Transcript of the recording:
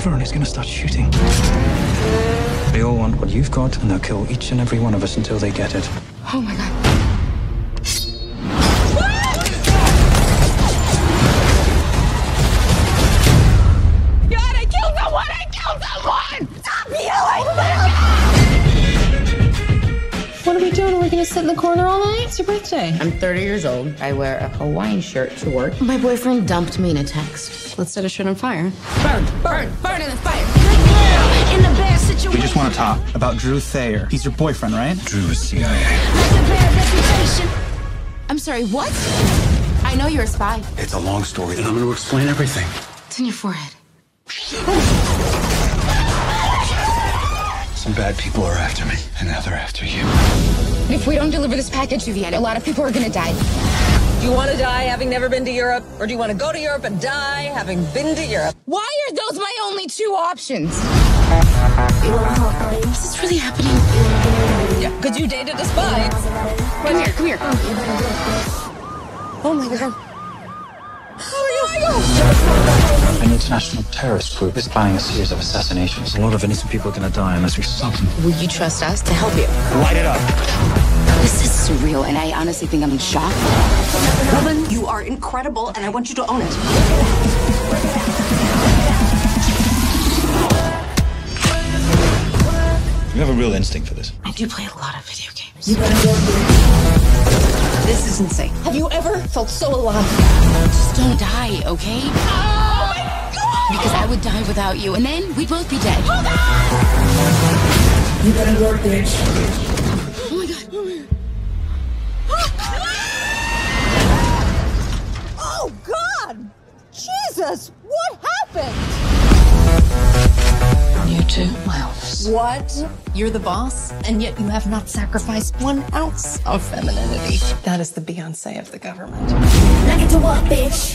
everyone is going to start shooting. They all want what you've got, and they'll kill each and every one of us until they get it. Oh my God. God, I killed someone! I killed someone! Stop yelling! What are we doing? Are we gonna sit in the corner all night? It's your birthday. I'm 30 years old. I wear a Hawaiian shirt to work. My boyfriend dumped me in a text. Let's set a shit on fire. Burn, burn, burn in the fire. In the bad situation. We just want to talk about Drew Thayer. He's your boyfriend, right? Drew is CIA. I'm sorry, what? I know you're a spy. It's a long story, and I'm going to explain everything. It's in your forehead. Some bad people are after me, and now they're after you. If we don't deliver this package, Vivian, a lot of people are gonna die. Do you want to die having never been to Europe? Or do you want to go to Europe and die having been to Europe? Why are those my only two options? Is this really happening? Yeah, because you dated a spy. Come here, come here. Oh my God. An international terrorist group is planning a series of assassinations. A lot of innocent people are going to die unless we stop them. Will you trust us to help you? Light it up. This is surreal, and I honestly think I'm in shock. Woman, you are incredible, and I want you to own it. You have a real instinct for this. I do play a lot of video games. This is insane. Have you ever felt so alive? Just don't die, okay? Oh my God! Because I would die without you, and then we'd both be dead. Hold on! You better work, bitch. Oh my God. Oh, God! Jesus! What happened? You too, my office. What? You're the boss, and yet you have not sacrificed 1 ounce of femininity. That is the Beyonce of the government. Knock it to what, bitch?